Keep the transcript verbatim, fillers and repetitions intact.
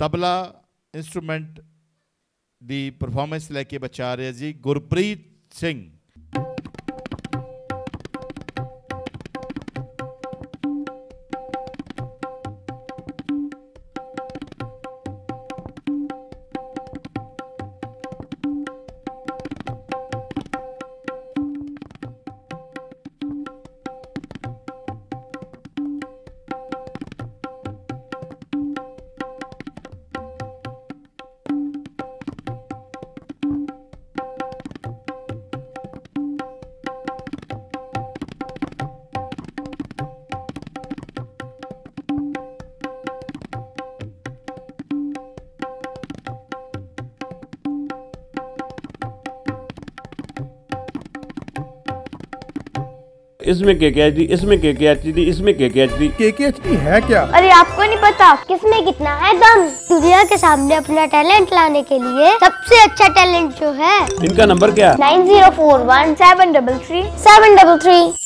Tabla instrument दी performance लेके बच्चा आ रहा जी गुरप्रीत सिंह। इसमें के के एच डी, इसमें के के एच डी, इसमें के के एच डी। के के एच डी है क्या? अरे आपको नहीं पता किसमें कितना है दम। दुनिया के सामने अपना टैलेंट लाने के लिए सबसे अच्छा टैलेंट जो है। इनका नंबर क्या? Nine zero four one seven double three seven double three.